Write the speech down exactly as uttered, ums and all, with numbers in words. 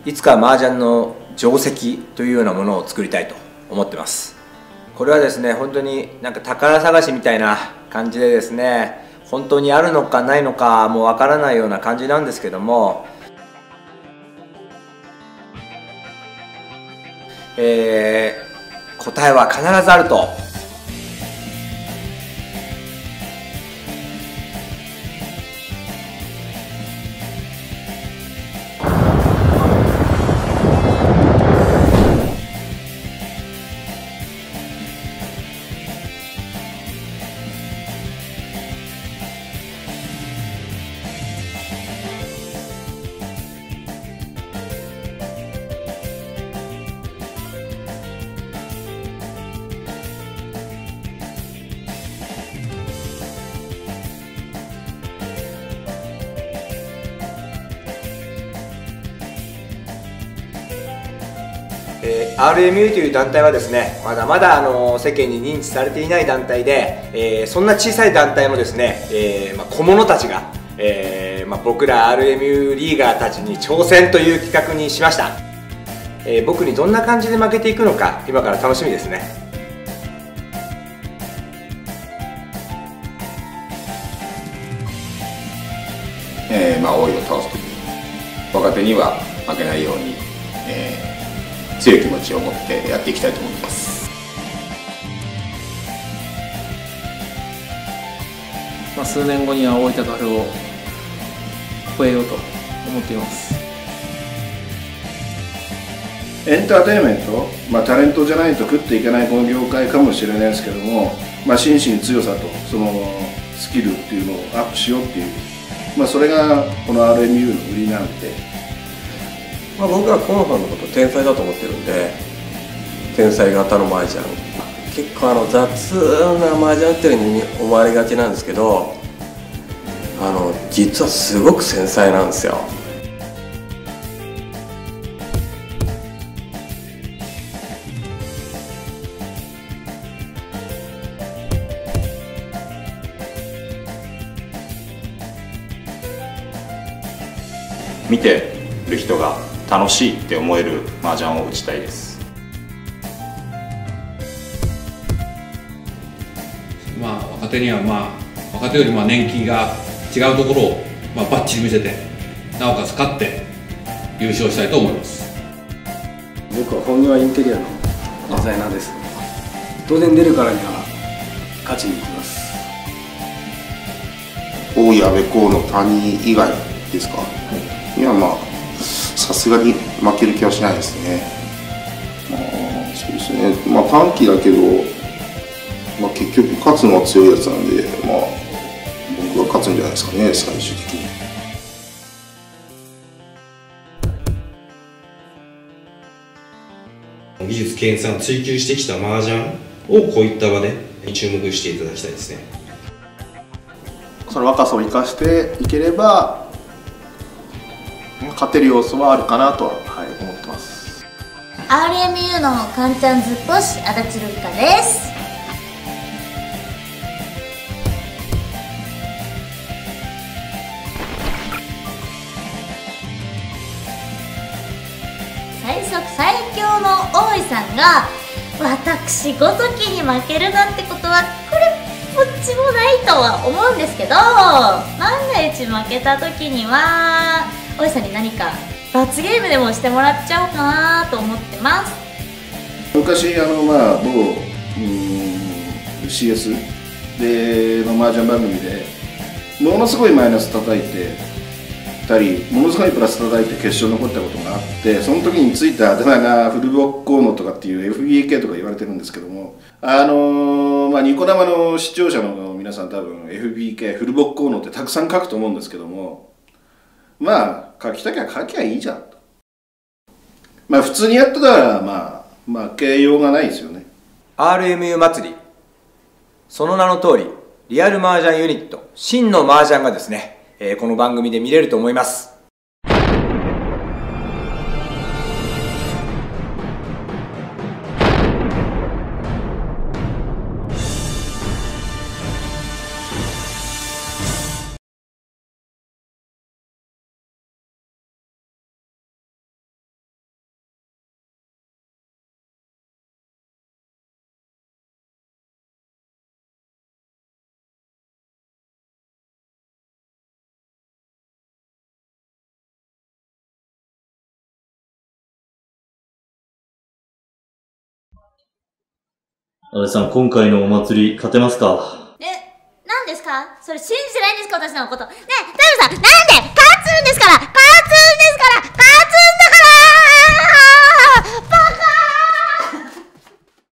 いつか麻雀の定石というようなものを作りたいと思ってます。これはですね、本当になんか宝探しみたいな感じでですね、本当にあるのかないのかもうわからないような感じなんですけども、えー、答えは必ずあると。えー、アールエムユー という団体はですね、まだまだあの世間に認知されていない団体で、えー、そんな小さい団体もですね、えーまあ、小物たちが、えーまあ、僕ら アールエムユー リーガーたちに挑戦という企画にしました。えー、僕にどんな感じで負けていくのか今から楽しみですね。 えーまあ、王位を倒すという若手には負けないように、えー強い気持ちを持ってやっていきたいと思います。 まあ、数年後には大分カフェを超えようと思っています。 エンターテインメント、まあ、タレントじゃないと食っていけないこの業界かもしれないですけども、まあ、心身強さとそのスキルっていうのをアップしようっていう、まあ、それがこの アールエムユー の売りなんで。 まあ僕は河野さんのことを天才だと思ってるんで、天才型の麻雀、結構あの雑な麻雀っていうふうに思われがちなんですけど、あの実はすごく繊細なんですよ。 見てる人が楽しいって思える麻雀を打ちたいです。 まあ若手にはまあ若手よりまあ年季が違うところをまあバッチリ見せて、なおかつ勝って優勝したいと思います。 僕は本業はインテリアのデザイナーです。当然出るからには勝ちに行きます。 王位、安倍、河野、谷以外ですか。いや、まあさすがに負ける気はしないですね。まあ、そうですね。まあ短期だけど、まあ、結局勝つのは強いやつなんで、まあ僕が勝つんじゃないですかね、最終的に。 技術研鑽を追求してきた麻雀をこういった場で注目していただきたいですね。 その若さを生かしていければ勝てる要素はあるかなとは、はい、思ってます。 アールエムユー のカンちゃんずっぽし足立瑠璃香です。最速最強の大井さんが私ごときに負けるなんてことはこれっぽっちもないとは思うんですけど、万が一負けた時には大井さんに何か罰ゲームでもしてもらっちゃおうかなと思ってます。 昔あのまあ某うん シーエス での麻雀番組でものすごいマイナス叩いてたり、ものすごいプラス叩いて決勝に残ったことがあって、その時についたあだ名がフルボックコーノとかっていう エフビーエーケー とか言われてるんですけども、あのー、まあニコ生の視聴者の皆さん多分 エフビーケー フルボックコーノってたくさん書くと思うんですけども、まあ書きたきゃ書きゃいいじゃんと。まあ普通にやってたらまあ負けようがないですよね。 アールエムユー 祭り、その名の通りリアル麻雀ユニット真の麻雀がですね、えー、この番組で見れると思います。 安倍さん、今回のお祭り、勝てますか？ え、何ですか？それ信じてないんですか、私のこと。ねえ、タイムさん、なんで勝つんですから勝つんですから